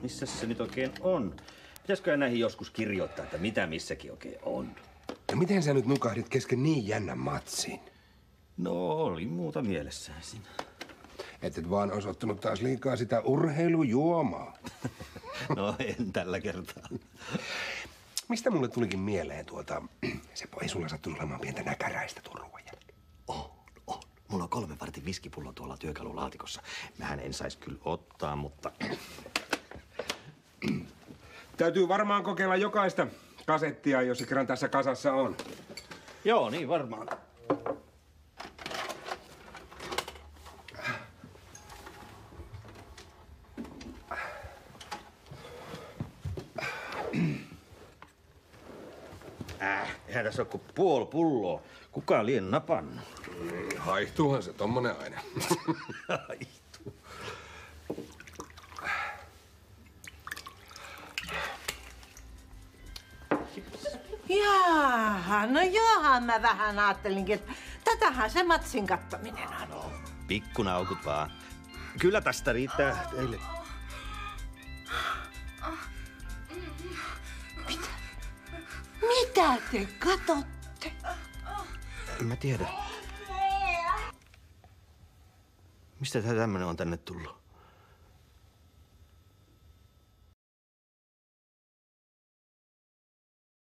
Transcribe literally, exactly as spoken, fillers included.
missä se nyt oikein on? Pitäisikö näihin joskus kirjoittaa, että mitä missäkin oikein on? Ja miten sä nyt nukahdit kesken niin jännän matsin? No, oli muuta mielessäni siinä. Et et vaan olisi ottanut taas liikaa sitä urheilujuomaa. No, en tällä kertaa. Mistä mulle tulikin mieleen tuota, Seppo, ei sulla sattunut olemaan pientä näkäräistä tuon ruoan jälkeen? On, on. Mulla on kolmen vartin viskipullo tuolla työkalulaatikossa. Mähän en saisi kyllä ottaa, mutta... Täytyy varmaan kokeilla jokaista kasettia, jos se kerran tässä kasassa on. Joo, niin varmaan. Äh, eihän tässä ole kuin puoli pulloa. Kuka lien napannut? Haihtuuhan se tommonen aina. Haihtuu. Jaaha, no johan mä vähän ajattelinkin, että tätähän se matsin kattaminen on. No, pikkunaukut vaan. Kyllä tästä riittää teille. Mitä? Mitä te katotte? En mä tiedä. Mistä tää tämmönen on tänne tullut?